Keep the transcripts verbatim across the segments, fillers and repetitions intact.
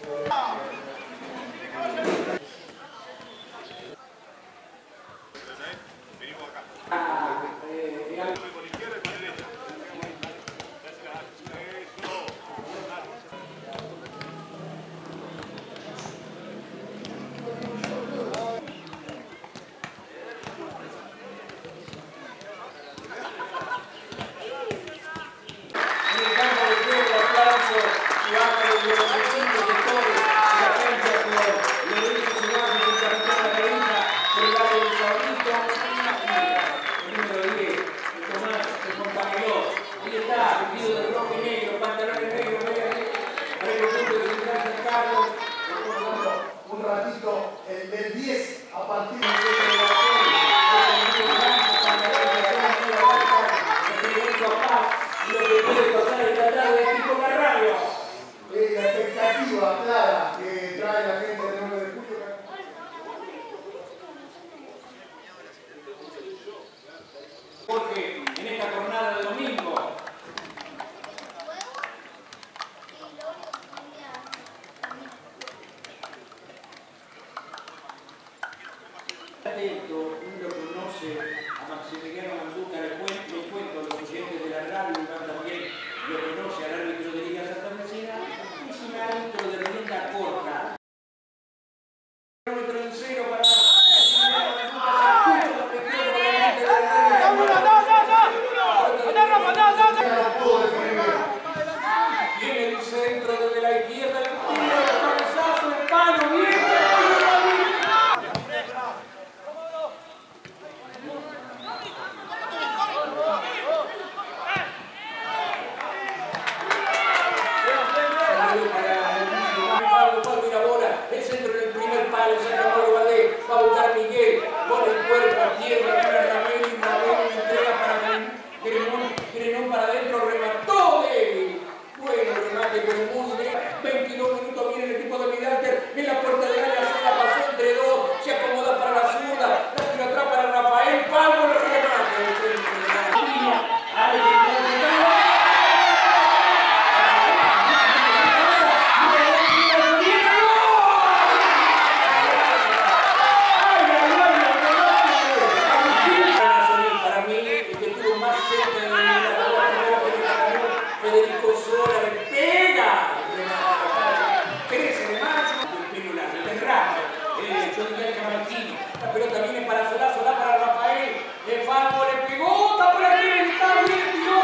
Un ratito del diez a partir de la expectativa clara que trae la gente del nueve de julio. Porque en esta jornada de domingo atento, uno conoce a Maximiliano Manduca, le cuento, le cuento a los oyentes de la radio, y también lo conoce al árbitro de Liga Santa Marcela, es un árbitro de rienda corta. Árbitro en cero para Maximiliano Manduca, se escucha lo que viene el centro desde la izquierda, el tiro, el cabezazo, el palo, bien. El centro del primer palo, San Pablo Valdés, va a buscar Miguel, pone el cuerpo a tierra, tira Ramírez, y Ramírez entrega para Grenón, Grenón para adentro, remató débil. Bueno, remate, pero muy bien. veintidós minutos viene el equipo de Midalter, en la puerta de área, se la pasó entre dos, se acomoda para la zurda, la tira atrás para Rafael, Pablo, el remate. Federico Sola le pega, crece de macho, el pelo largo, el rato, eh, yo diría que Martino, la pelota viene para Solá, Solá para Rafael, el Falco le pegó, está por aquí, está bien, tiró.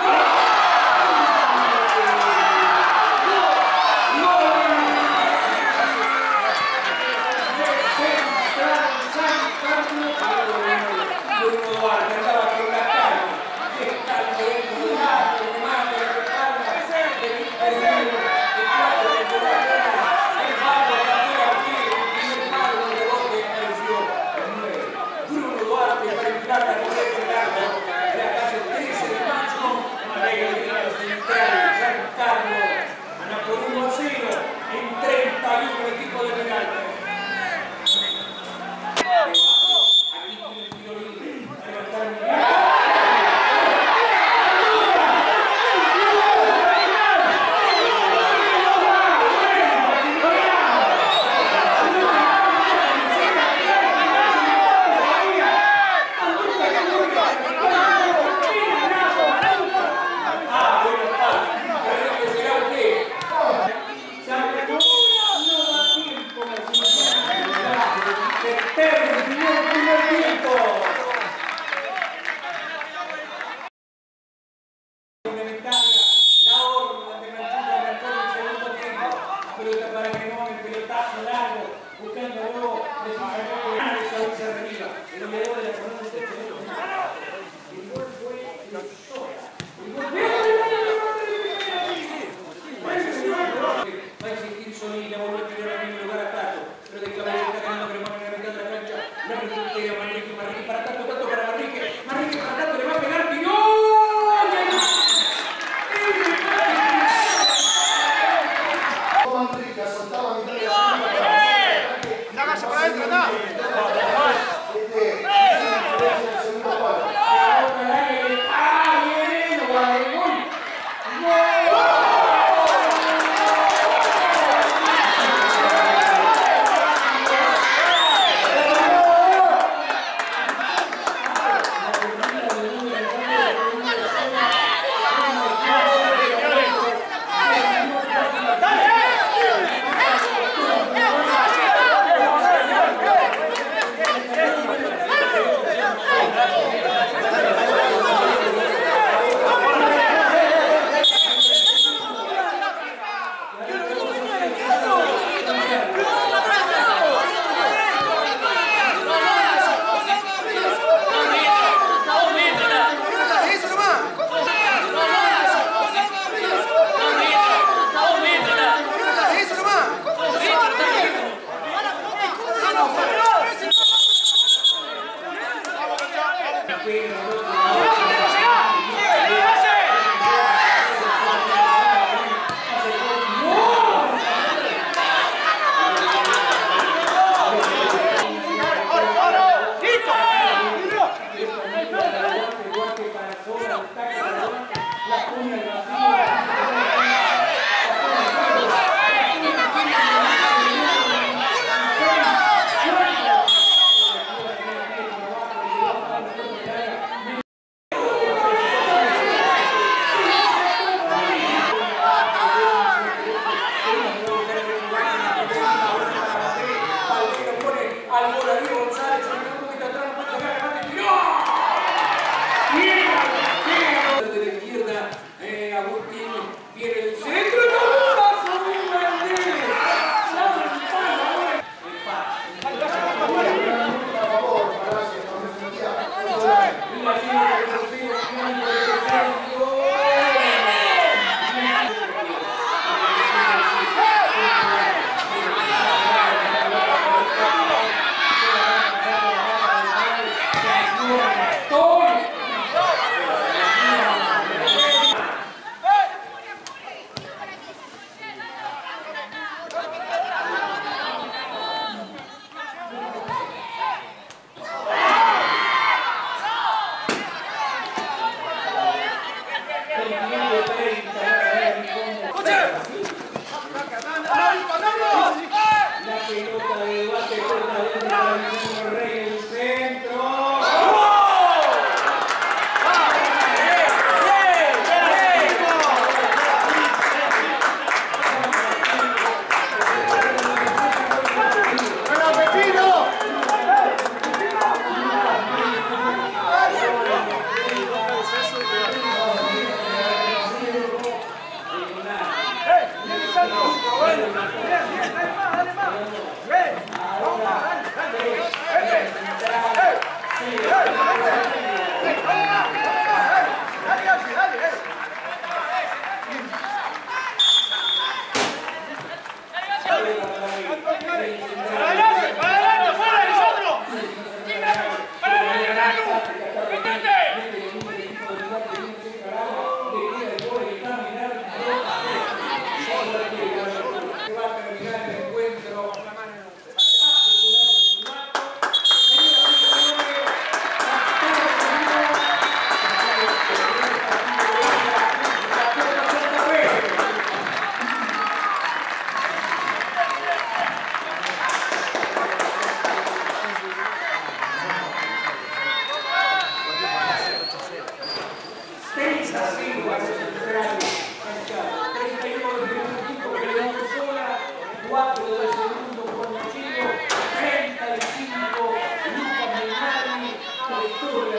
cuatro del segundo con Chile, treinta y cinco Lucas Menari,